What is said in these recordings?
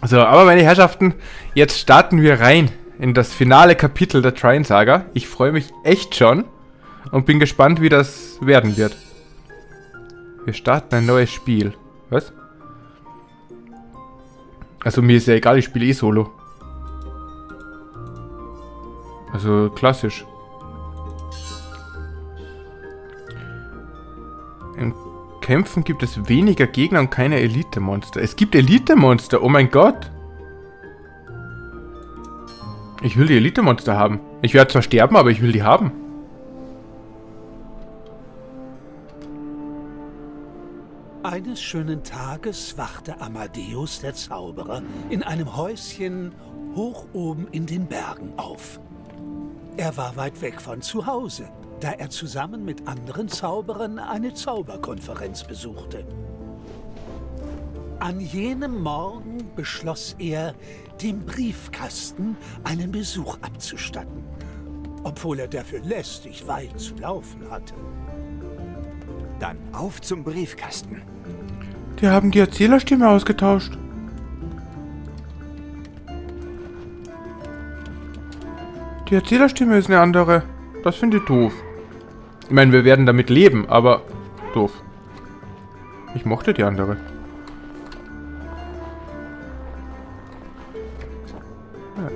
So, aber meine Herrschaften, jetzt starten wir rein in das finale Kapitel der Trine Saga. Ich freue mich echt schon und bin gespannt, wie das werden wird. Wir starten ein neues Spiel. Was? Also mir ist ja egal, ich spiele eh solo. Also klassisch. Im Kämpfen gibt es weniger Gegner und keine Elite-Monster. Es gibt Elite-Monster, oh mein Gott. Ich will die Elite-Monster haben. Ich werde zwar sterben, aber ich will die haben. Eines schönen Tages wachte Amadeus, der Zauberer, in einem Häuschen hoch oben in den Bergen auf. Er war weit weg von zu Hause, da er zusammen mit anderen Zauberern eine Zauberkonferenz besuchte. An jenem Morgen beschloss er, dem Briefkasten einen Besuch abzustatten, obwohl er dafür lästig weit zu laufen hatte. Dann auf zum Briefkasten. Die haben die Erzählerstimme ausgetauscht. Die Erzählerstimme ist eine andere. Das finde ich doof. Ich meine, wir werden damit leben, aber doof. Ich mochte die andere. Ja.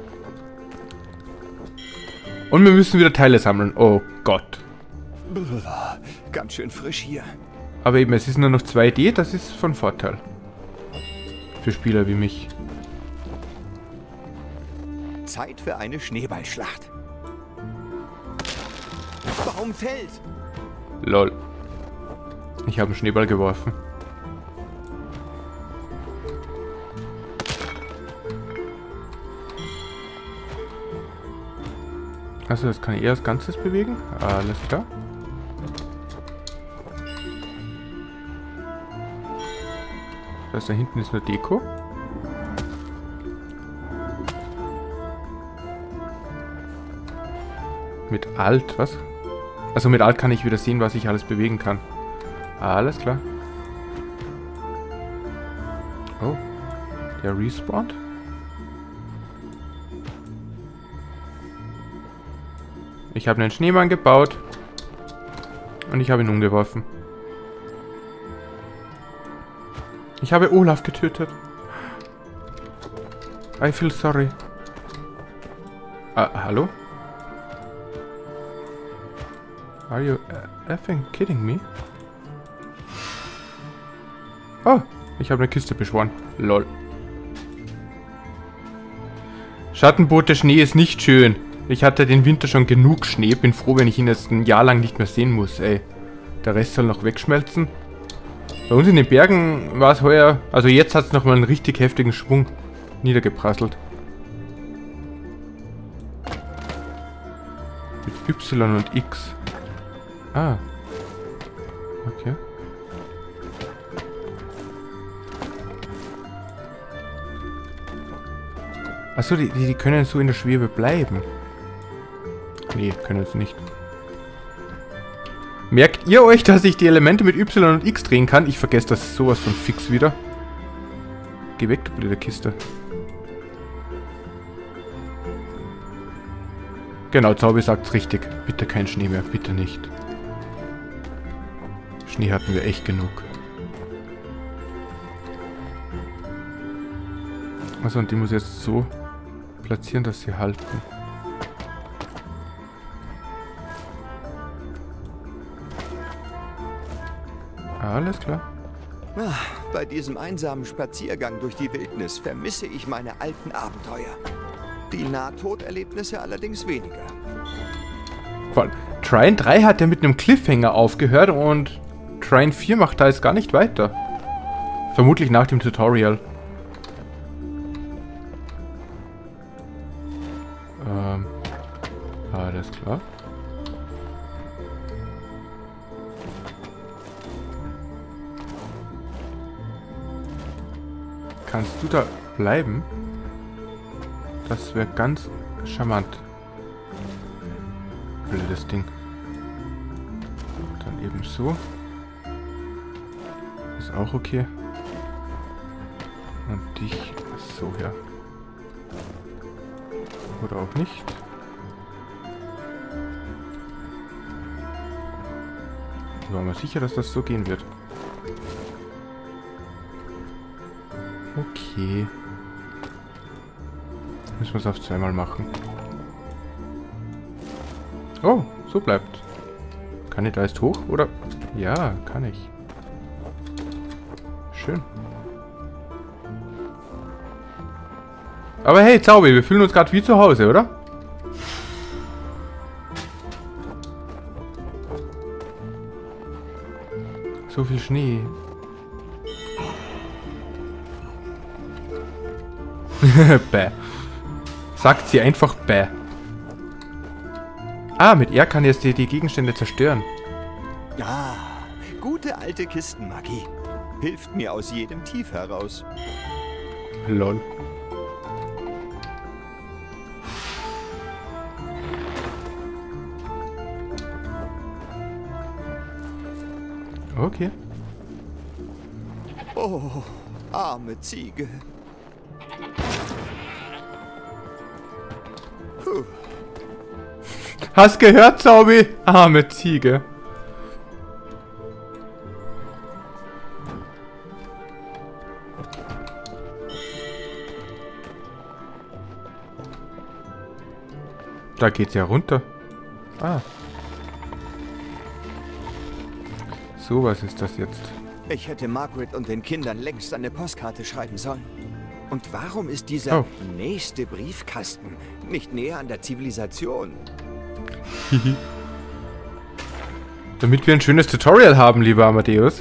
Und wir müssen wieder Teile sammeln. Oh Gott. Ganz schön frisch hier. Aber eben, es ist nur noch 2D, das ist von Vorteil. Für Spieler wie mich. Zeit für eine Schneeballschlacht. Baum fällt. Lol. Ich habe einen Schneeball geworfen. Also das kann ich eher als Ganzes bewegen. Alles klar. Das da hinten ist nur Deko. Mit Alt, was? Also mit Alt kann ich wieder sehen, was ich alles bewegen kann. Alles klar. Oh. Der respawnt. Ich habe einen Schneemann gebaut. Und ich habe ihn umgeworfen. Ich habe Olaf getötet. I feel sorry. Hallo? Are you effing kidding me? Oh, ich habe eine Kiste beschworen. Lol. Schattenboot, der Schnee ist nicht schön. Ich hatte den Winter schon genug Schnee. Bin froh, wenn ich ihn jetzt ein Jahr lang nicht mehr sehen muss, ey. Der Rest soll noch wegschmelzen. Bei uns in den Bergen war es heuer... Also jetzt hat es nochmal einen richtig heftigen Schwung niedergeprasselt. Mit Y und X. Ah. Okay. Achso, die können so in der Schwebe bleiben. Nee, können sie nicht. Merkt ihr euch, dass ich die Elemente mit Y und X drehen kann? Ich vergesse das sowas von fix wieder. Geh weg, du blöde Kiste. Genau, Zaubi sagt's richtig. Bitte kein Schnee mehr, bitte nicht. Schnee hatten wir echt genug. Also und die muss jetzt so platzieren, dass sie halten. Alles klar. Bei diesem einsamen Spaziergang durch die Wildnis vermisse ich meine alten Abenteuer. Die Nahtoderlebnisse allerdings weniger. Trine 3 hat ja mit einem Cliffhanger aufgehört und Trine 4 macht da jetzt gar nicht weiter. Vermutlich nach dem Tutorial. Alles klar. Kannst du da bleiben? Das wäre ganz charmant. Blödes Ding. Dann eben so. Ist auch okay. Und dich so her. Oder auch nicht. Ich war mir sicher, dass das so gehen wird. Okay. Müssen wir es auf zweimal machen. Oh, so bleibt. Kann ich da jetzt hoch, oder? Ja, kann ich. Schön. Aber hey, Zaubi, wir fühlen uns gerade wie zu Hause, oder? So viel Schnee. Bäh. Sagt sie einfach bäh. Ah, mit R kann jetzt die Gegenstände zerstören. Ah, gute alte Kistenmagie. Hilft mir aus jedem Tief heraus. Lol. Okay. Oh, arme Ziege. Puh. Hast gehört, Zaubi? Arme Ziege. Da geht's ja runter. Ah. So, was ist das jetzt? Ich hätte Margaret und den Kindern längst eine Postkarte schreiben sollen. Und warum ist dieser nächste Briefkasten nicht näher an der Zivilisation? Damit wir ein schönes Tutorial haben, lieber Amadeus.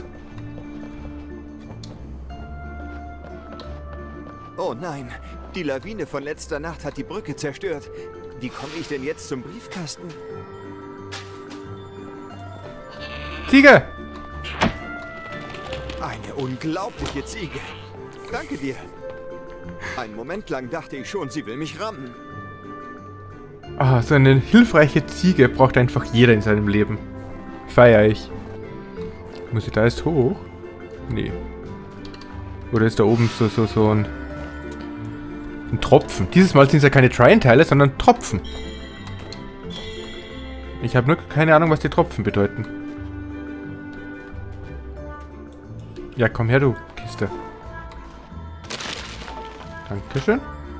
Oh nein, die Lawine von letzter Nacht hat die Brücke zerstört. Wie komme ich denn jetzt zum Briefkasten? Ziege! Eine unglaubliche Ziege. Danke dir. Einen Moment lang dachte ich schon, sie will mich rammen. Ah, so eine hilfreiche Ziege braucht einfach jeder in seinem Leben. Feier ich. Muss ich da jetzt hoch? Nee. Oder ist da oben so ein Tropfen? Dieses Mal sind es ja keine Try-and-Teile, sondern Tropfen. Ich habe nur keine Ahnung, was die Tropfen bedeuten. Ja, komm her, du Kiste. Dankeschön.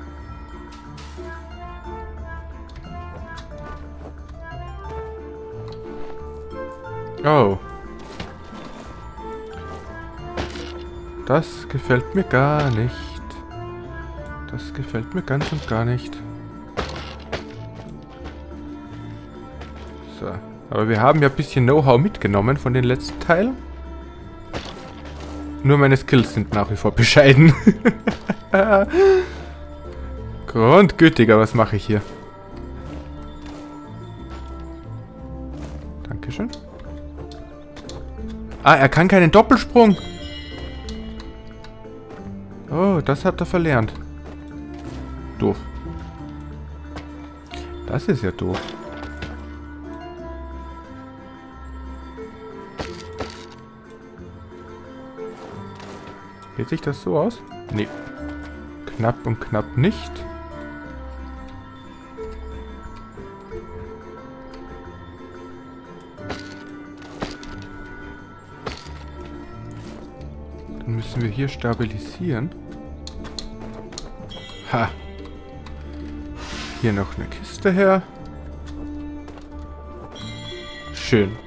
Oh. Das gefällt mir gar nicht. Das gefällt mir ganz und gar nicht. So. Aber wir haben ja ein bisschen Know-how mitgenommen von den letzten Teilen. Nur meine Skills sind nach wie vor bescheiden. Grundgütiger, was mache ich hier? Dankeschön. Ah, er kann keinen Doppelsprung. Oh, das hat er verlernt. Doof. Das ist ja doof. Geht sich das so aus? Nee. Knapp und knapp nicht. Dann müssen wir hier stabilisieren. Ha. Hier noch eine Kiste her. Schön.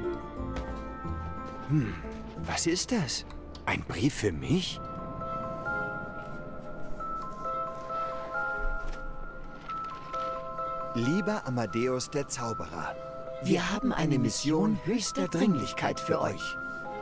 Was ist das? Ein Brief für mich? Lieber Amadeus der Zauberer, wir haben eine Mission höchster Dringlichkeit für euch.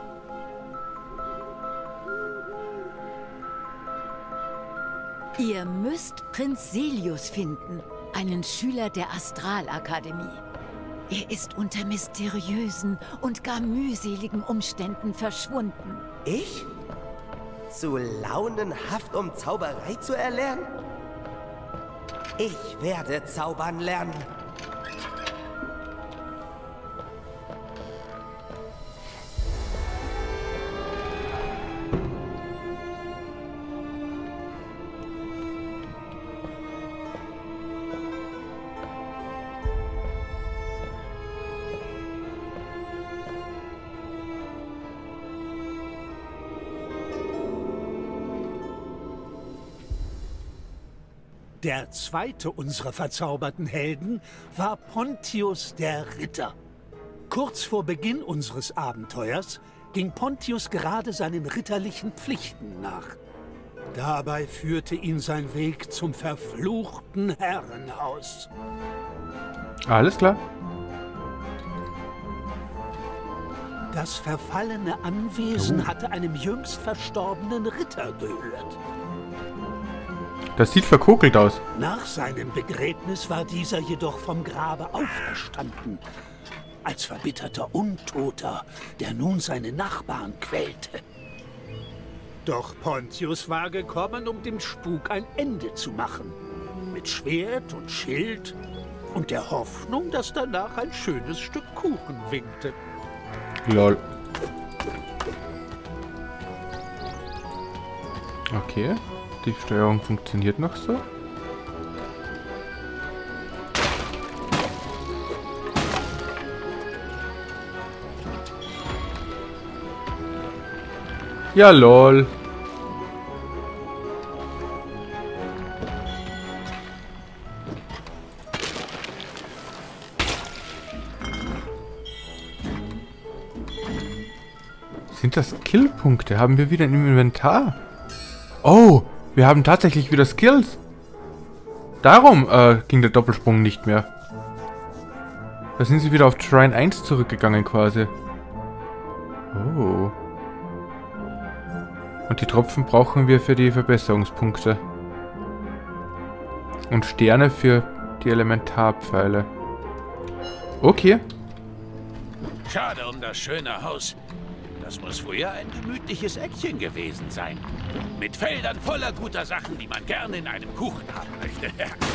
Ihr müsst Prinz Selius finden, einen Schüler der Astralakademie. Er ist unter mysteriösen und gar mühseligen Umständen verschwunden. Ich? Zu launenhaft, um Zauberei zu erlernen? Ich werde zaubern lernen. Der zweite unserer verzauberten Helden war Pontius der Ritter. Kurz vor Beginn unseres Abenteuers ging Pontius gerade seinen ritterlichen Pflichten nach. Dabei führte ihn sein Weg zum verfluchten Herrenhaus. Alles klar. Das verfallene Anwesen hatte einem jüngst verstorbenen Ritter gehört. Das sieht verkokelt aus. Nach seinem Begräbnis war dieser jedoch vom Grabe auferstanden. Als verbitterter Untoter, der nun seine Nachbarn quälte. Doch Pontius war gekommen, um dem Spuk ein Ende zu machen. Mit Schwert und Schild und der Hoffnung, dass danach ein schönes Stück Kuchen winkte. Lol. Okay. Die Steuerung funktioniert noch so. Ja, lol. Sind das Skillpunkte? Haben wir wieder im Inventar? Oh, wir haben tatsächlich wieder Skills. Darum ging der Doppelsprung nicht mehr. Da sind sie wieder auf Shrine 1 zurückgegangen quasi. Oh. Und die Tropfen brauchen wir für die Verbesserungspunkte. Und Sterne für die Elementarpfeile. Okay. Schade um das schöne Haus. Das muss früher ein gemütliches Eckchen gewesen sein. Mit Feldern voller guter Sachen, die man gerne in einem Kuchen haben möchte.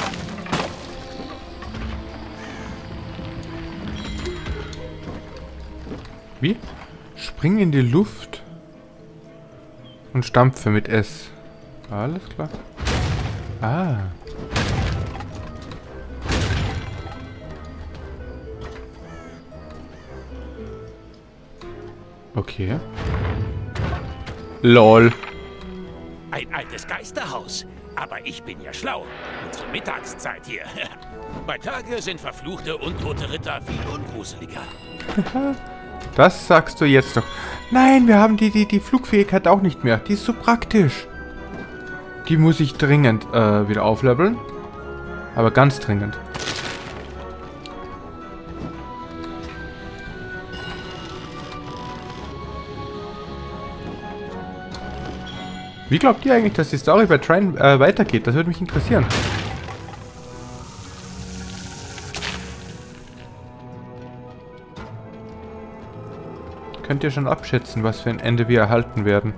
Wie? Spring in die Luft. Und stampfe mit S. Alles klar. Ah. Okay. LOL. Ein altes Geisterhaus. Aber ich bin ja schlau. Unsere Mittagszeit hier. Bei Tage sind verfluchte, untote Ritter viel ungruseliger. Das sagst du jetzt doch. Nein, wir haben die Flugfähigkeit auch nicht mehr. Die ist so praktisch. Die muss ich dringend wieder aufleveln. Aber ganz dringend. Wie glaubt ihr eigentlich, dass die Story bei Trine weitergeht? Das würde mich interessieren. Könnt ihr schon abschätzen, was für ein Ende wir erhalten werden?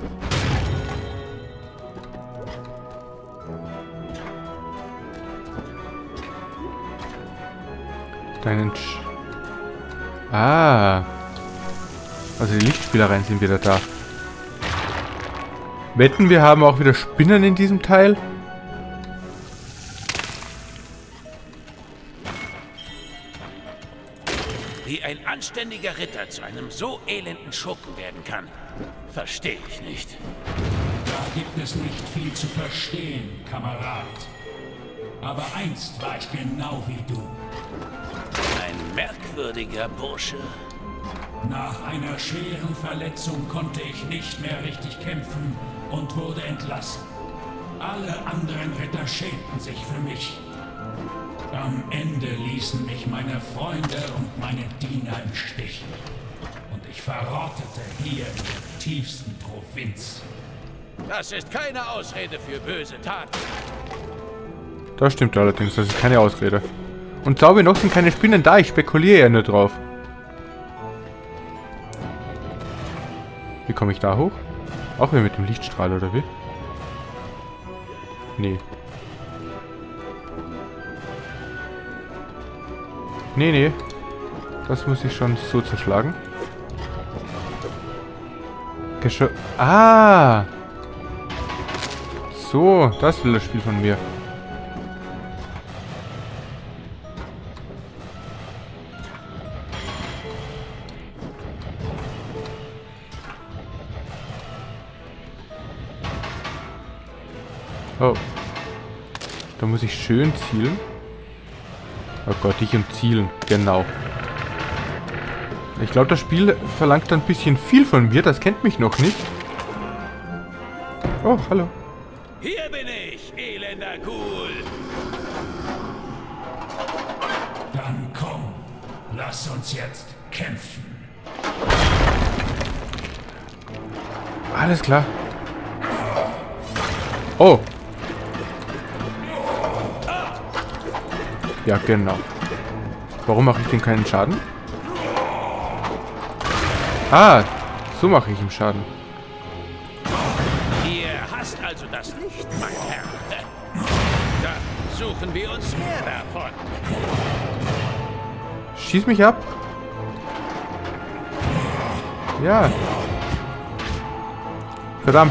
Also die Lichtspielereien sind wieder da. Wetten, wir haben auch wieder Spinnen in diesem Teil? Wie ein anständiger Ritter zu einem so elenden Schurken werden kann, verstehe ich nicht. Da gibt es nicht viel zu verstehen, Kamerad. Aber einst war ich genau wie du. Ein merkwürdiger Bursche. Nach einer schweren Verletzung konnte ich nicht mehr richtig kämpfen und wurde entlassen. Alle anderen Ritter schämten sich für mich. Am Ende ließen mich meine Freunde und meine Diener im Stich. Und ich verrottete hier in der tiefsten Provinz. Das ist keine Ausrede für böse Taten. Das stimmt allerdings, das ist keine Ausrede. Und glaube noch sind keine Spinnen da, ich spekuliere ja nur drauf. Wie komme ich da hoch? Auch wieder mit dem Lichtstrahl, oder wie? Nee. Nee. Das muss ich schon so zerschlagen. So, das will das Spiel von mir. Oh. Da muss ich schön zielen. Oh Gott, ich und zielen. Genau. Ich glaube, das Spiel verlangt ein bisschen viel von mir. Das kennt mich noch nicht. Oh, hallo. Hier bin ich, elender Ghoul. Dann komm, lass uns jetzt kämpfen. Alles klar. Oh. Ja, genau. Warum mache ich dem keinen Schaden? Ah, so mache ich ihm Schaden. Ihr hasst also das Licht, mein Herr. Dann suchen wir uns mehr davon. Schieß mich ab. Ja. Verdammt.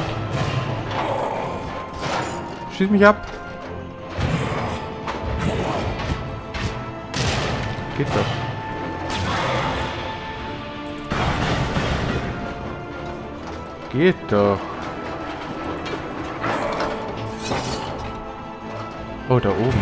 Schieß mich ab. Geht doch. Geht doch. Oh, da oben.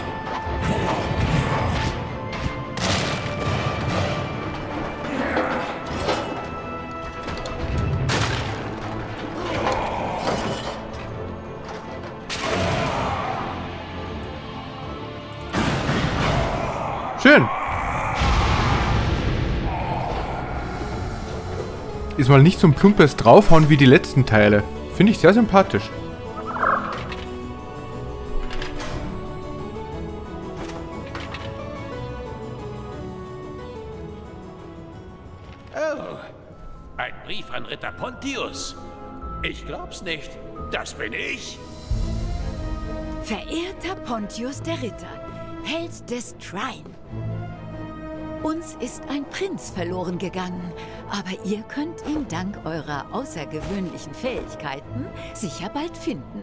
Schön. Ist mal nicht so ein plumpes Draufhauen wie die letzten Teile. Finde ich sehr sympathisch. Oh, ein Brief an Ritter Pontius. Ich glaub's nicht. Das bin ich. Verehrter Pontius der Ritter, Held des Trine. Uns ist ein Prinz verloren gegangen, aber ihr könnt ihn dank eurer außergewöhnlichen Fähigkeiten sicher bald finden.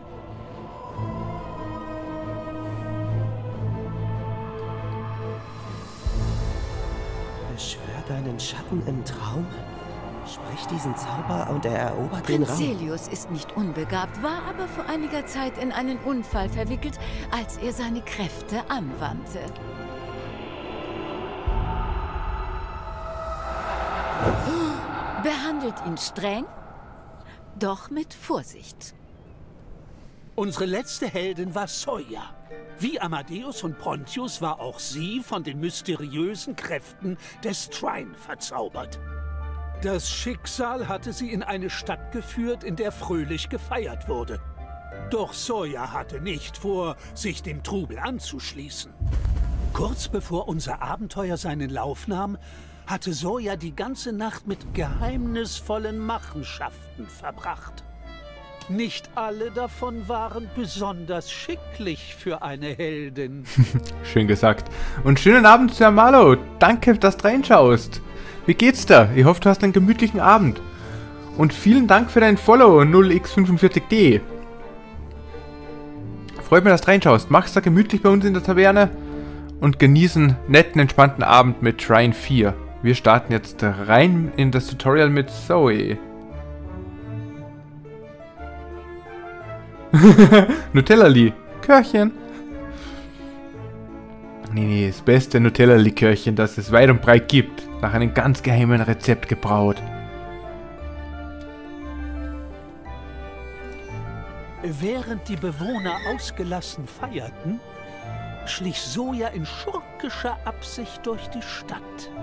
Beschwör deinen Schatten im Traum? Sprich diesen Zauber und er erobert den Prinz Raum. Celius ist nicht unbegabt, war aber vor einiger Zeit in einen Unfall verwickelt, als er seine Kräfte anwandte. Behandelt ihn streng, doch mit Vorsicht. Unsere letzte Heldin war Zoya. Wie Amadeus und Pontius war auch sie von den mysteriösen Kräften des Trine verzaubert. Das Schicksal hatte sie in eine Stadt geführt, in der fröhlich gefeiert wurde. Doch Zoya hatte nicht vor, sich dem Trubel anzuschließen. Kurz bevor unser Abenteuer seinen Lauf nahm, hatte Zoya die ganze Nacht mit geheimnisvollen Machenschaften verbracht. Nicht alle davon waren besonders schicklich für eine Heldin. Schön gesagt. Und schönen Abend, Sir Marlow. Danke, dass du reinschaust. Wie geht's da? Ich hoffe, du hast einen gemütlichen Abend. Und vielen Dank für dein Follow, 0x45d. Freut mich, dass du reinschaust. Mach's da gemütlich bei uns in der Taverne. Und genießen netten, entspannten Abend mit Trine 4. Wir starten jetzt rein in das Tutorial mit Zoe. Nutella-Likörchen. Nee, das beste Nutella-Likörchen, das es weit und breit gibt. Nach einem ganz geheimen Rezept gebraut. Während die Bewohner ausgelassen feierten, schlich Zoya in schurkischer Absicht durch die Stadt.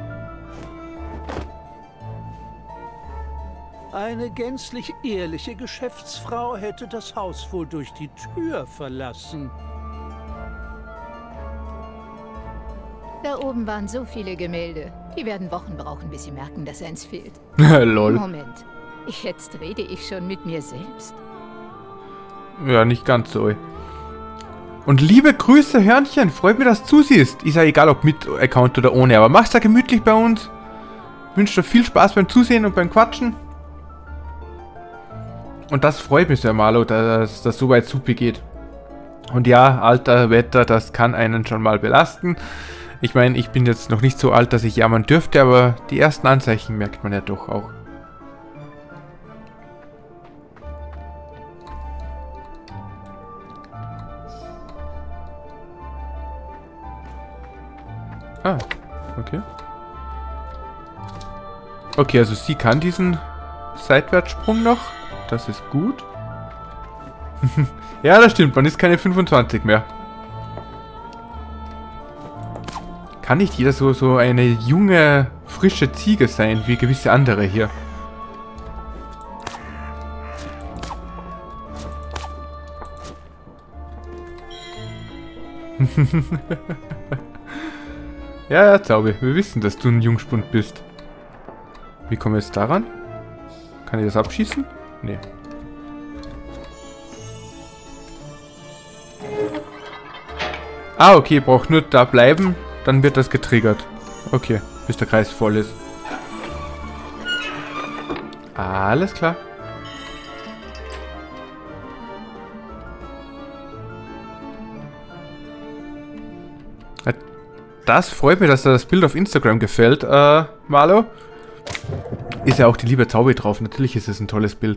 Eine gänzlich ehrliche Geschäftsfrau hätte das Haus wohl durch die Tür verlassen. Da oben waren so viele Gemälde. Die werden Wochen brauchen, bis sie merken, dass eins fehlt. Lol. Moment. Jetzt rede ich schon mit mir selbst. Ja, nicht ganz so. Und liebe Grüße, Hörnchen. Freut mich, dass du zusiehst. Ist ja egal, ob mit Account oder ohne. Aber mach's da gemütlich bei uns. Wünsche dir viel Spaß beim Zusehen und beim Quatschen. Und das freut mich, Sir Marlow, dass das so weit super geht. Und ja, alter Wetter, das kann einen schon mal belasten. Ich meine, ich bin jetzt noch nicht so alt, dass ich jammern dürfte, aber die ersten Anzeichen merkt man ja doch auch. Ah, okay. Okay, also sie kann diesen Seitwärtssprung noch. Das ist gut. Ja, das stimmt. Man ist keine 25 mehr. Kann nicht jeder so eine junge, frische Ziege sein, wie gewisse andere hier? Ja, Zaubi, wir wissen, dass du ein Jungspund bist. Wie kommen wir jetzt daran? Kann ich das abschießen? Nee. Ah, okay, braucht nur da bleiben, dann wird das getriggert. Okay, bis der Kreis voll ist. Alles klar. Das freut mich, dass dir das Bild auf Instagram gefällt, Marlo. Ist ja auch die liebe Zaubi drauf. Natürlich ist es ein tolles Bild.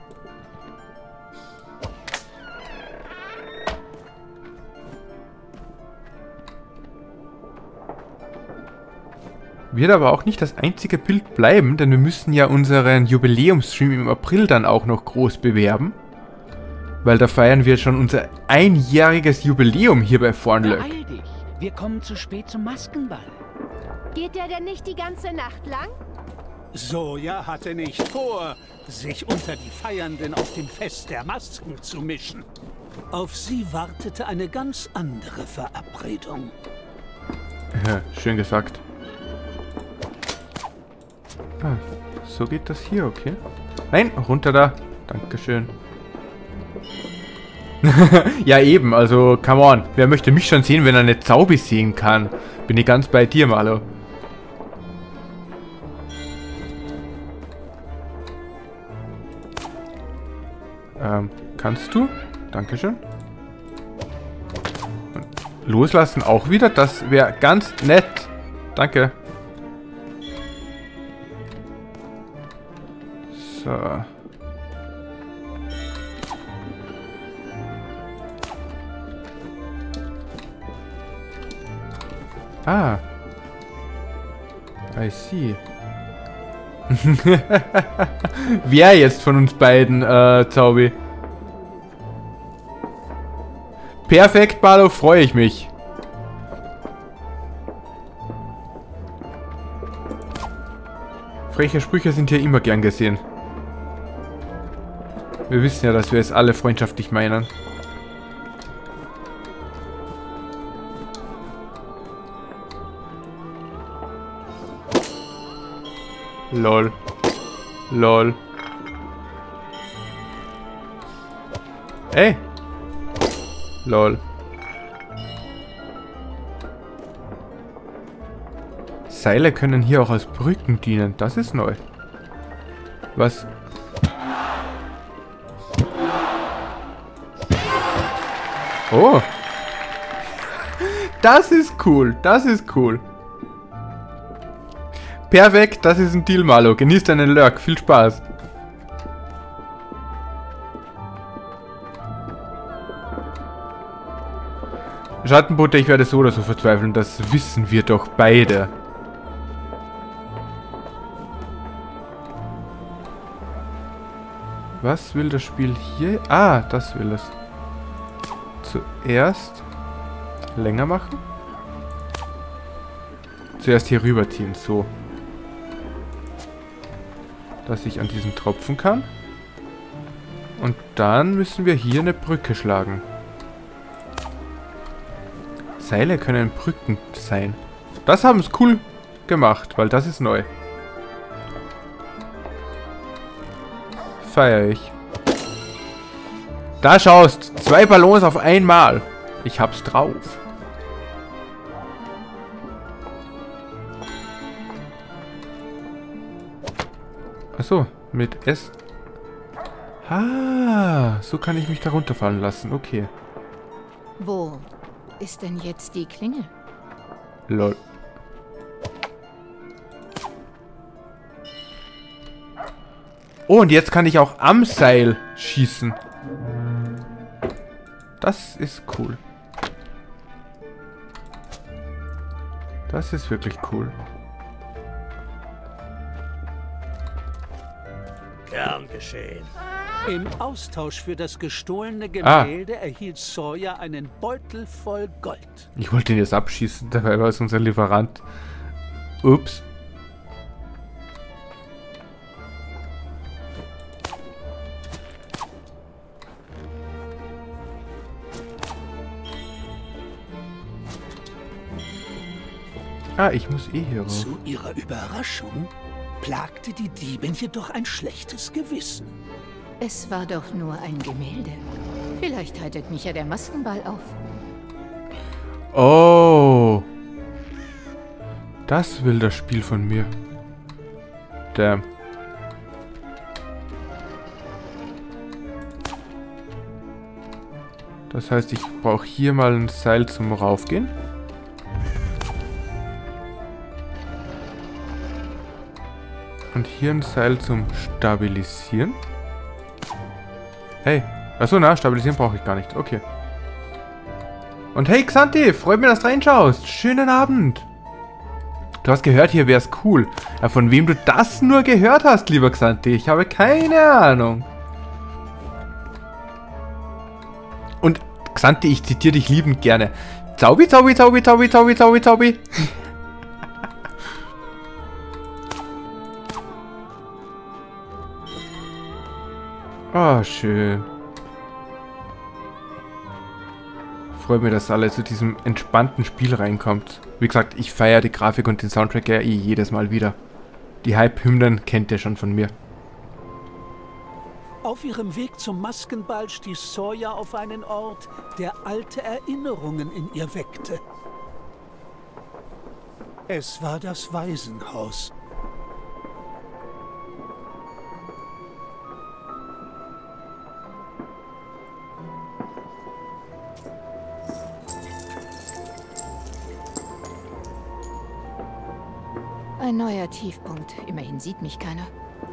Wird aber auch nicht das einzige Bild bleiben, denn wir müssen ja unseren Jubiläumsstream im April dann auch noch groß bewerben. Weil da feiern wir schon unser einjähriges Jubiläum hier bei Thornlöck. Beeil dich. Wir kommen zu spät zum Maskenball. Geht der denn nicht die ganze Nacht lang? Soja hatte nicht vor, sich unter die Feiernden auf dem Fest der Masken zu mischen. Auf sie wartete eine ganz andere Verabredung. Ja, schön gesagt. Ah, so geht das hier, okay. Nein, runter da. Dankeschön. Ja eben, also, come on. Wer möchte mich schon sehen, wenn er eine Zaubi sehen kann? Bin ich ganz bei dir, Marlo. Kannst du? Dankeschön. Und loslassen auch wieder? Das wäre ganz nett. Danke. So. Ah. I see. Wer jetzt von uns beiden, Zaubi? Perfekt, Barlo, freue ich mich. Freche Sprüche sind hier immer gern gesehen. Wir wissen ja, dass wir es alle freundschaftlich meinen. Lol. Lol. Ey. Lol. Seile können hier auch als Brücken dienen. Das ist neu. Was? Oh. Das ist cool. Das ist cool. Perfekt, das ist ein Deal, Marlo. Genieß deinen Lurk. Viel Spaß. Schattenbutter, ich werde so oder so verzweifeln. Das wissen wir doch beide. Was will das Spiel hier? Ah, das will es. Zuerst länger machen. Zuerst hier rüberziehen, so. Dass ich an diesen Tropfen kann. Und dann müssen wir hier eine Brücke schlagen. Seile können Brücken sein. Das haben es cool gemacht, weil das ist neu. Feier ich. Da schaust, 2 Ballons auf einmal. Ich hab's drauf. Achso, mit S. Ah, so kann ich mich da runterfallen lassen. Okay. Wo ist denn jetzt die Klinge? Lol. Oh, und jetzt kann ich auch am Seil schießen. Das ist cool. Das ist wirklich cool. Gern geschehen. Im Austausch für das gestohlene Gemälde erhielt Sawyer einen Beutel voll Gold. Ich wollte ihn jetzt abschießen, dabei war es unser Lieferant. Ups. Ich muss eh hier rauf. Zu ihrer Überraschung plagte die Diebin jedoch ein schlechtes Gewissen. Es war doch nur ein Gemälde. Vielleicht heitert mich ja der Maskenball auf. Oh. Das will das Spiel von mir. Damn. Das heißt, ich brauche hier mal ein Seil zum Raufgehen. Und hier ein Seil zum Stabilisieren. Hey. Achso, na, stabilisieren brauche ich gar nicht. Okay. Und hey, Xanthi, freut mich, dass du reinschaust. Schönen Abend. Du hast gehört, hier wäre es cool. Ja, von wem du das nur gehört hast, lieber Xanthi. Ich habe keine Ahnung. Und Xanthi, ich zitiere dich liebend gerne. Zaubi, Zaubi, Zaubi, Zaubi, Zaubi, Zaubi, Zaubi. Oh, schön. Freut mich, dass alle zu diesem entspannten Spiel reinkommt. Wie gesagt, ich feiere die Grafik und den Soundtrack ja jedes Mal wieder. Die Hype-Hymnen kennt ihr schon von mir. Auf ihrem Weg zum Maskenball stieß Sawyer auf einen Ort, der alte Erinnerungen in ihr weckte. Es war das Waisenhaus. Ein neuer Tiefpunkt. Immerhin sieht mich keiner.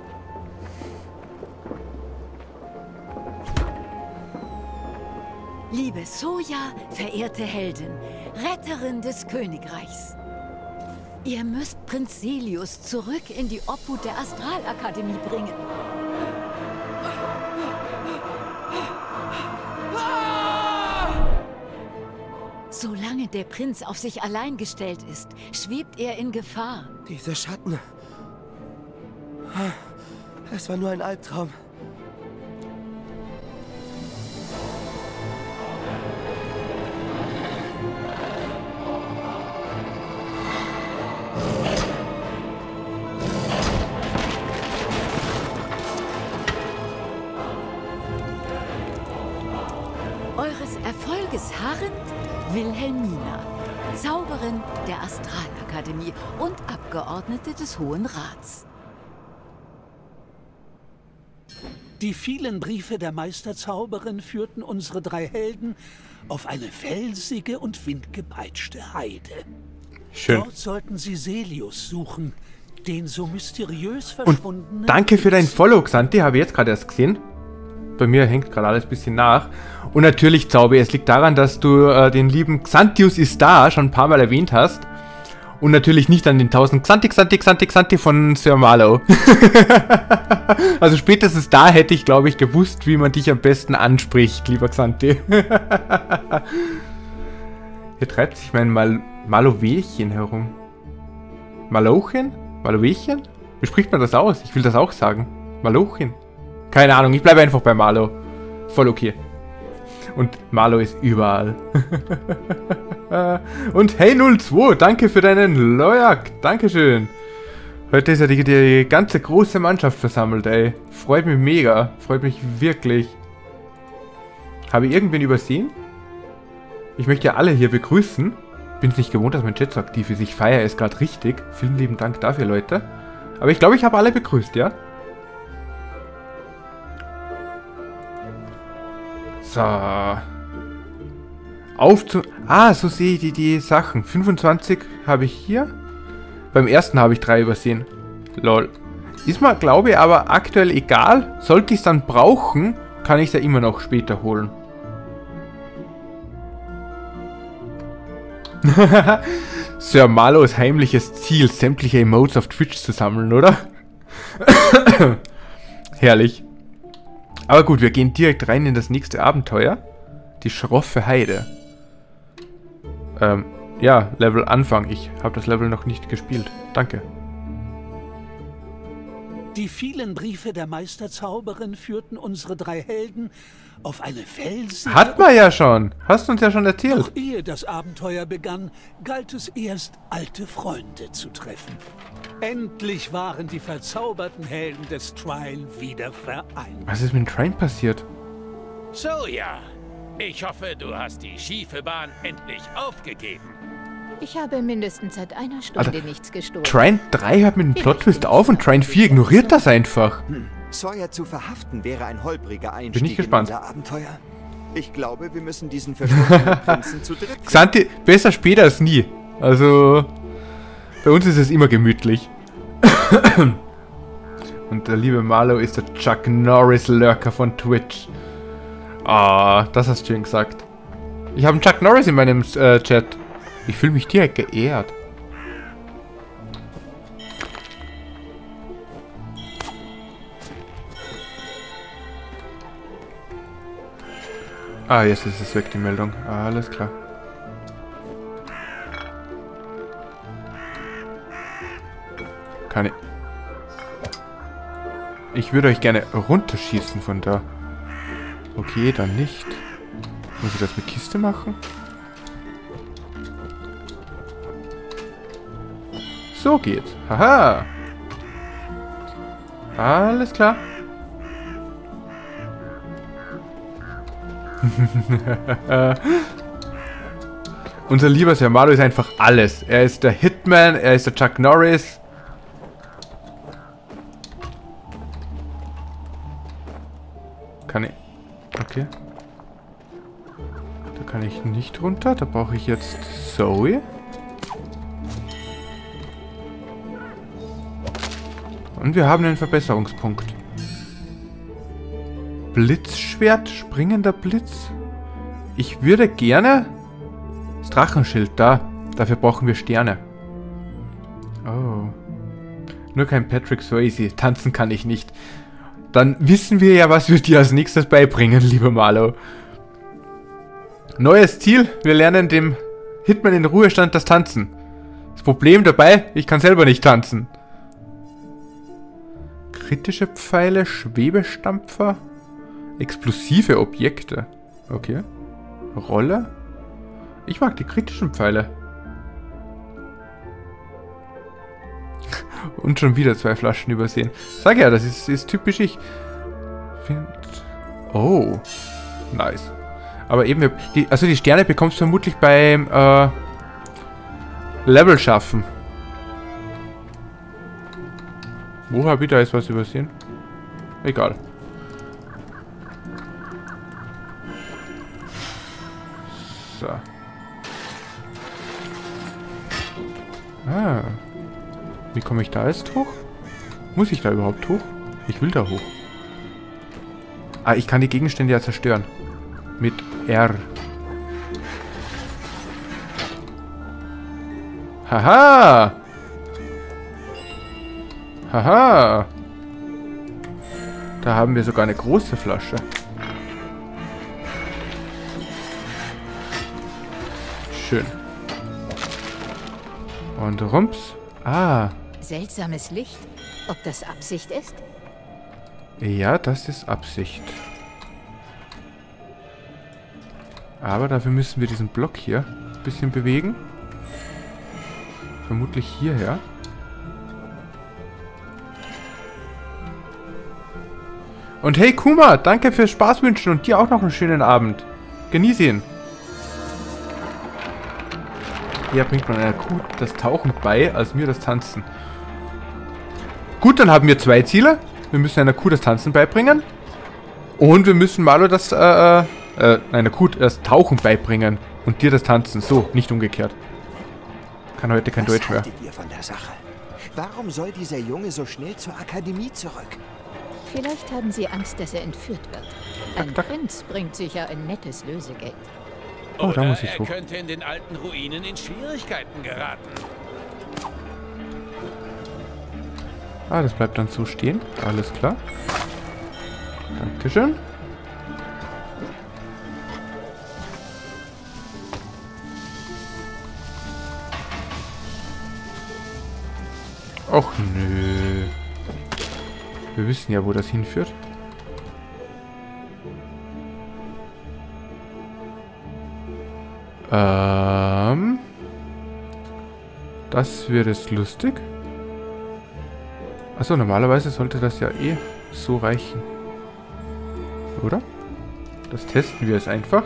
Liebe Sawyer, verehrte Heldin, Retterin des Königreichs. Ihr müsst Prinz Selius zurück in die Obhut der Astralakademie bringen. Solange der Prinz auf sich allein gestellt ist, schwebt er in Gefahr. Diese Schatten. Es war nur ein Albtraum. Eures Erfolges harrend, Wilhelmina, Zauberin der Astralakademie und Abgeordnete des Hohen Rats. Die vielen Briefe der Meisterzauberin führten unsere drei Helden auf eine felsige und windgepeitschte Heide. Schön. Dort sollten sie Selius suchen, den so mysteriös verschwundenen... Und danke für dein Follow, Xanthi, habe ich jetzt gerade erst gesehen. Bei mir hängt gerade alles ein bisschen nach. Und natürlich, Zaubi, es liegt daran, dass du den lieben Xanthius ist da schon ein paar Mal erwähnt hast. Und natürlich nicht an den 1000 Xanthi von Sir Marlow. Also spätestens da hätte ich, glaube ich, gewusst, wie man dich am besten anspricht, lieber Xanthi. Hier treibt sich mein Malowelchen herum. Malochen? Malowelchen? Wie spricht man das aus? Ich will das auch sagen. Malochen. Keine Ahnung, ich bleibe einfach bei Marlow. Voll okay. Und Marlow ist überall. Und hey 02, danke für deinen Lojak. Dankeschön. Heute ist ja die ganze große Mannschaft versammelt, ey. Freut mich mega. Freut mich wirklich. Habe ich irgendwen übersehen? Ich möchte ja alle hier begrüßen. Bin es nicht gewohnt, dass mein Chat so aktiv ist. Ich feiere es gerade richtig. Vielen lieben Dank dafür, Leute. Aber ich glaube, ich habe alle begrüßt, ja? So. So sehe ich die Sachen. 25 habe ich hier. Beim ersten habe ich 3 übersehen. Lol. Ist mir, glaube ich, aber aktuell egal. Sollte ich es dann brauchen, kann ich es ja immer noch später holen. Sir Marlows heimliches Ziel, sämtliche Emotes auf Twitch zu sammeln, oder? Herrlich. Aber gut, wir gehen direkt rein in das nächste Abenteuer. Die schroffe Heide. Ja, Level Anfang. Ich habe das Level noch nicht gespielt. Danke. Die vielen Briefe der Meisterzauberin führten unsere 3 Helden auf eine Felsen. Hat man ja schon. Hast du uns ja schon erzählt. Doch ehe das Abenteuer begann, galt es erst, alte Freunde zu treffen. Endlich waren die verzauberten Helden des Trine wieder vereint. Was ist mit dem Trine passiert? So ja. Ich hoffe, du hast die schiefe Bahn endlich aufgegeben. Ich habe mindestens seit einer Stunde nichts gestohlen. Trine 3 hört mit dem Plot-Twist auf und Trine 4 ignoriert das einfach. Sawyer zu verhaften wäre ein holpriger Einstieg Bin ich gespannt. in unser Abenteuer. Ich glaube, wir müssen diesen verschwundenen Prinzen zu dritt... Xanthi, besser später als nie. Also, bei uns ist es immer gemütlich. Und der liebe Marlow ist der Chuck Norris-Lurker von Twitch. Ah, das hast du schön gesagt. Ich habe einen Chuck Norris in meinem Chat. Ich fühle mich direkt geehrt. Ah, jetzt ist es weg, die Meldung. Alles klar. Kann ich... Ich würde euch gerne runterschießen von da. Okay, dann nicht. Muss ich das mit Kiste machen? So geht's. Haha. Alles klar. Unser lieber Sir Marlow ist einfach alles. Er ist der Hitman, er ist der Chuck Norris. Kann ich... Okay. Da kann ich nicht runter. Da brauche ich jetzt Zoe. Und wir haben einen Verbesserungspunkt. Blitzschwert, springender Blitz. Ich würde gerne... Das Drachenschild da. Dafür brauchen wir Sterne. Oh. Nur kein Patrick Swayze. Tanzen kann ich nicht. Dann wissen wir ja, was wir dir als nächstes beibringen, lieber Marlow. Neues Ziel. Wir lernen dem Hitman in Ruhestand das Tanzen. Das Problem dabei, ich kann selber nicht tanzen. Kritische Pfeile, Schwebestampfer, explosive Objekte. Okay. Rolle. Ich mag die kritischen Pfeile. Und schon wieder 2 Flaschen übersehen. Sag ja, das ist typisch ich. Oh. Nice. Aber eben, die Sterne bekommst du vermutlich beim Level schaffen. Wo habe ich da jetzt was übersehen? Egal. So. Ah. Wie komme ich da jetzt hoch? Muss ich da überhaupt hoch? Ich will da hoch. Ah, ich kann die Gegenstände ja zerstören. Mit R. Haha! Haha! Da haben wir sogar eine große Flasche. Schön. Und rums. Ah. Seltsames Licht. Ob das Absicht ist? Ja, das ist Absicht. Aber dafür müssen wir diesen Block hier ein bisschen bewegen. Vermutlich hierher. Und hey Kuma, danke fürs Spaßwünschen und dir auch noch einen schönen Abend. Genieß ihn. Hier bringt man einer Kuh das Tauchen bei, als mir das Tanzen. Gut, dann haben wir 2 Ziele. Wir müssen einer Kuh das Tanzen beibringen. Und wir müssen Marlow das, einer Kuh das Tauchen beibringen. Und dir das Tanzen. So, nicht umgekehrt. Kann heute kein Deutsch mehr. Was haltet ihr von der Sache? Warum soll dieser Junge so schnell zur Akademie zurück? Vielleicht haben sie Angst, dass er entführt wird. Ein Prinz bringt sicher ein nettes Lösegeld. Oh, da muss ich hoch. Er könnte in den alten Ruinen in Schwierigkeiten geraten. Ah, das bleibt dann so stehen. Alles klar. Dankeschön. Och nö. Wir wissen ja, wo das hinführt. Das wird jetzt lustig. Achso, normalerweise sollte das ja eh so reichen. Oder? Das testen wir jetzt einfach.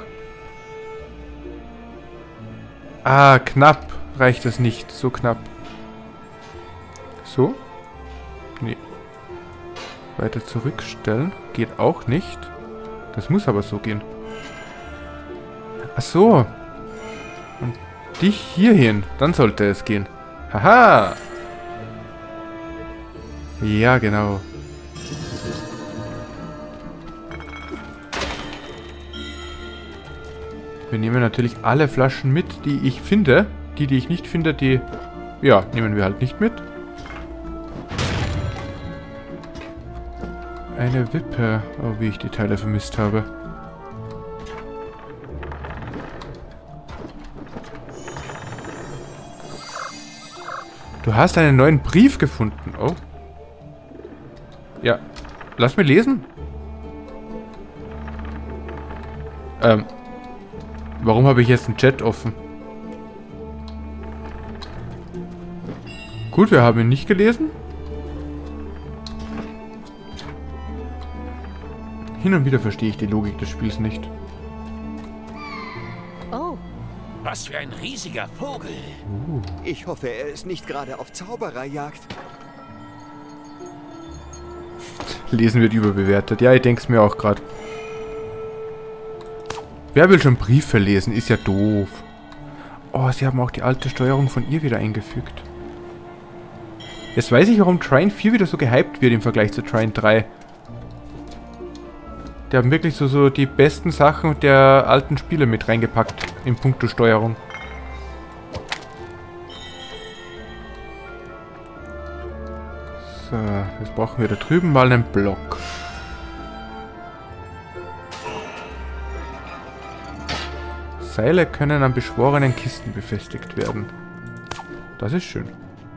Ah, knapp reicht es nicht. So knapp. So? Nee. Weiter zurückstellen. Geht auch nicht. Das muss aber so gehen. Ach so. Und dich hierhin. Dann sollte es gehen. Haha. Ja, genau. Wir nehmen natürlich alle Flaschen mit, die ich finde. Die ich nicht finde, die... Ja, nehmen wir halt nicht mit. Eine Wippe. Oh, wie ich die Teile vermisst habe. Du hast einen neuen Brief gefunden. Oh. Ja. Lass mir lesen. Warum habe ich jetzt einen Chat offen? Gut, wir haben ihn nicht gelesen. Hin und wieder verstehe ich die Logik des Spiels nicht. Oh. Was für ein riesiger Vogel. Ich hoffe, er ist nicht gerade auf Zaubererjagd. Lesen wird überbewertet. Ja, ich denke es mir auch gerade. Wer will schon Briefe lesen? Ist ja doof. Oh, sie haben auch die alte Steuerung von ihr wieder eingefügt. Jetzt weiß ich, warum Trine 4 wieder so gehypt wird im Vergleich zu Trine 3. Die haben wirklich so die besten Sachen der alten Spiele mit reingepackt in puncto Steuerung. So, jetzt brauchen wir da drüben mal einen Block. Seile können an beschworenen Kisten befestigt werden. Das ist schön.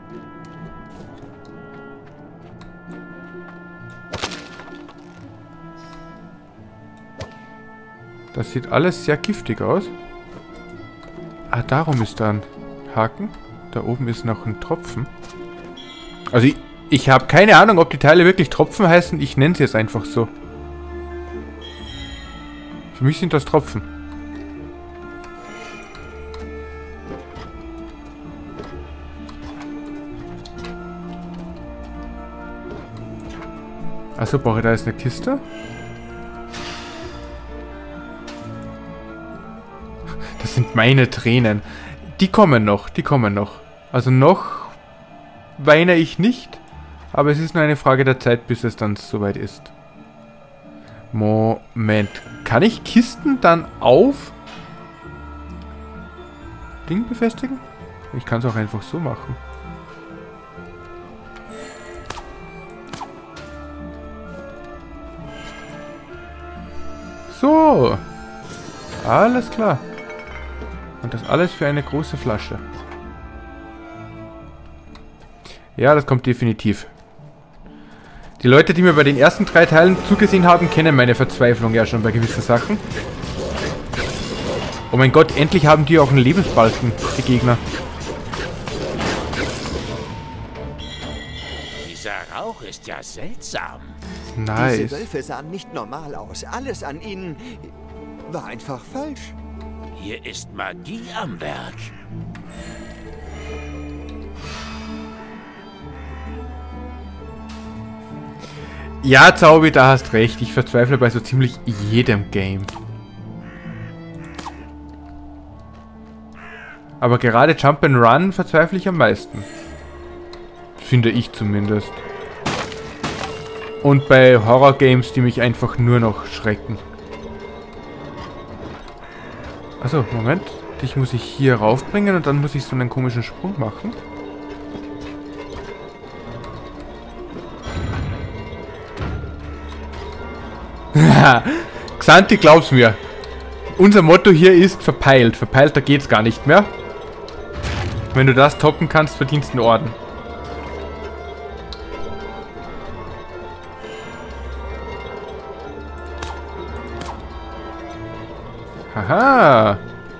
Das sieht alles sehr giftig aus. Ah, darum ist da ein Haken. Da oben ist noch ein Tropfen. Also ich habe keine Ahnung, ob die Teile wirklich Tropfen heißen. Ich nenne sie jetzt einfach so. Für mich sind das Tropfen. Achso, brauche ich da jetzt eine Kiste? Das sind meine Tränen. Die kommen noch, die kommen noch. Also noch weine ich nicht. Aber es ist nur eine Frage der Zeit, bis es dann soweit ist. Moment. Kann ich Kisten dann auf Ding befestigen? Ich kann es auch einfach so machen. So. Alles klar. Und das alles für eine große Flasche. Ja, das kommt definitiv. Die Leute, die mir bei den ersten 3 Teilen zugesehen haben, kennen meine Verzweiflung ja schon bei gewissen Sachen. Oh mein Gott, endlich haben die auch einen Lebensbalken, die Gegner. Dieser Rauch ist ja seltsam. Nice. Diese Wölfe sahen nicht normal aus. Alles an ihnen war einfach falsch. Hier ist Magie am Werk. Ja, Zaubi, da hast recht. Ich verzweifle bei so ziemlich jedem Game. Aber gerade Jump'n'Run verzweifle ich am meisten. Finde ich zumindest. Und bei Horror-Games, die mich einfach nur noch schrecken. Also, Moment. Dich muss ich hier raufbringen und dann muss ich so einen komischen Sprung machen. Xanthi, glaub's mir. Unser Motto hier ist verpeilt. Verpeilter geht's gar nicht mehr. Wenn du das toppen kannst, verdienst du einen Orden. Haha.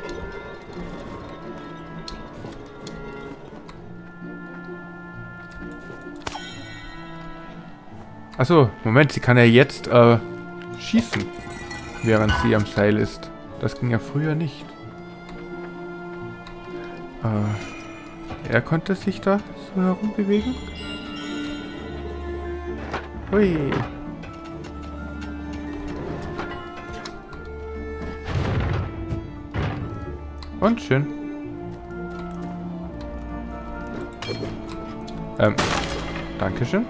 Achso, Moment, sie kann ja jetzt schießen, während sie am Seil ist. Das ging ja früher nicht. Er konnte sich da so herumbewegen. Hui. Und schön. Dankeschön.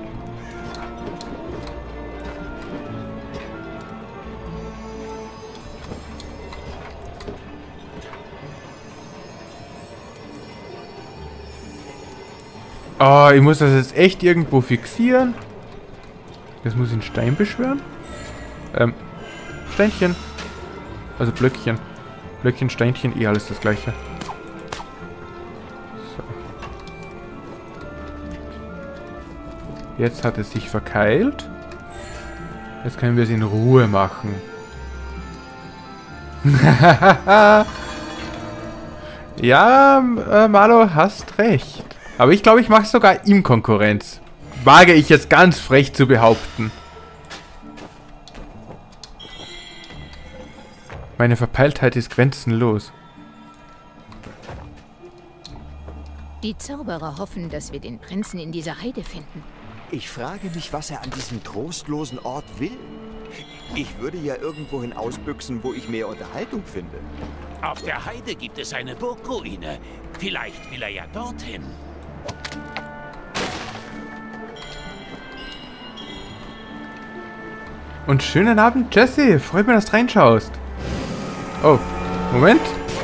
Oh, ich muss das jetzt echt irgendwo fixieren. Das muss ich in Stein beschwören. Steinchen. Also Blöckchen. Blöckchen, Steinchen, eh alles das gleiche. So. Jetzt hat es sich verkeilt. Jetzt können wir es in Ruhe machen. Ja, Marlo, hast recht. Aber ich glaube, ich mache sogar ihm Konkurrenz. Wage ich jetzt ganz frech zu behaupten. Meine Verpeiltheit ist grenzenlos. Die Zauberer hoffen, dass wir den Prinzen in dieser Heide finden. Ich frage mich, was er an diesem trostlosen Ort will. Ich würde ja irgendwohin ausbüchsen, wo ich mehr Unterhaltung finde. Auf der Heide gibt es eine Burgruine. Vielleicht will er ja dorthin. Und schönen Abend, Jesse. Freut mich, dass du reinschaust. Oh, Moment.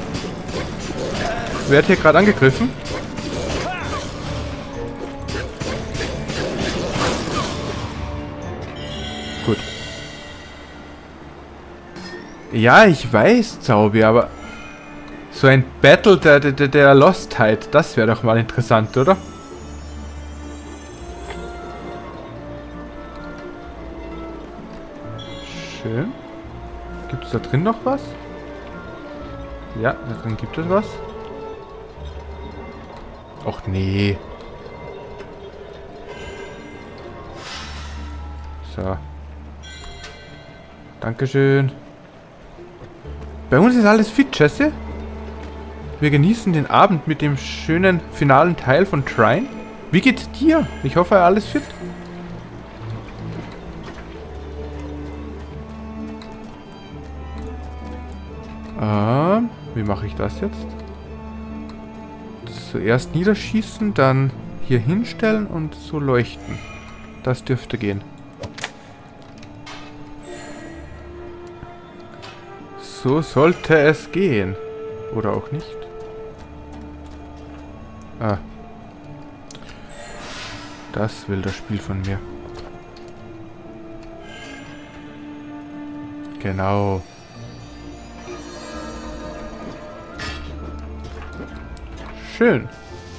Wer hat hier gerade angegriffen? Gut. Ja, ich weiß, Zaubi, aber so ein Battle der Lostheit, das wäre doch mal interessant, oder? Schön. Gibt es da drin noch was? Ja, da drin gibt es was. Och nee. So. Dankeschön. Bei uns ist alles fit, Jesse. Wir genießen den Abend mit dem schönen finalen Teil von Trine. Wie geht's dir? Ich hoffe, alles fit. Wie mache ich das jetzt? Zuerst niederschießen, dann hier hinstellen und so leuchten. Das dürfte gehen. So sollte es gehen. Oder auch nicht. Ah. Das will das Spiel von mir. Genau. Schön.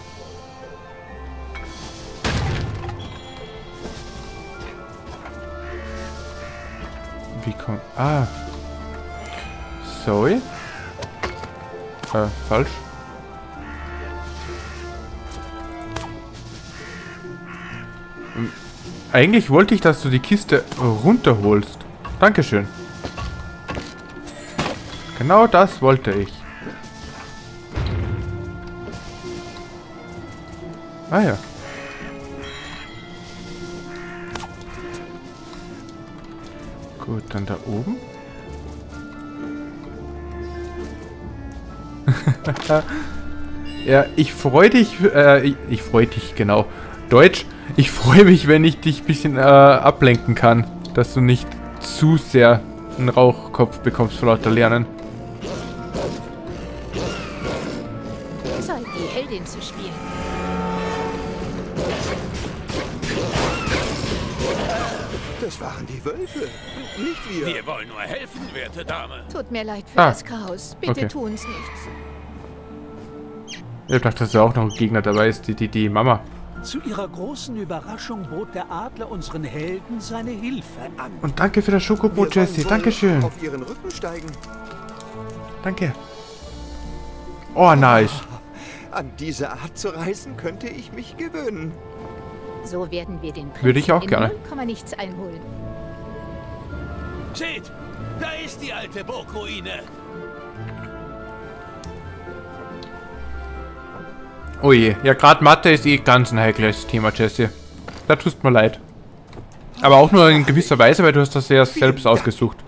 Wie kommt... Ah. Sorry. Falsch. Eigentlich wollte ich, dass du die Kiste runterholst. Dankeschön. Genau das wollte ich. Ah ja. Gut, dann da oben. Ja, ich freue dich, genau. Deutsch. Ich freue mich, wenn ich dich ein bisschen ablenken kann, dass du nicht zu sehr einen Rauchkopf bekommst vor lauter Lernen. die Heldin zu spielen. Das waren die Wölfe, nicht wir. Wir wollen nur helfen, werte Dame. Tut mir leid für das Chaos. Bitte tun's nichts. Ich dachte, dass da auch noch ein Gegner dabei ist, die Mama. Zu ihrer großen Überraschung bot der Adler unseren Helden seine Hilfe an. Und danke für das Schokobrot, Jessie. Dankeschön. Auf ihren Rücken steigen. Danke. Oh, nice. An diese Art zu reisen könnte ich mich gewöhnen. So werden wir den Prinzen Würde ich auch gerne. nichts einholen. Seht, da ist die alte Burgruine. Oh je. Ja, gerade Mathe ist eh ganz ein heikles Thema, Jessie. Da tust mir leid. Aber auch nur in gewisser Weise, weil du hast das ja selbst ausgesucht.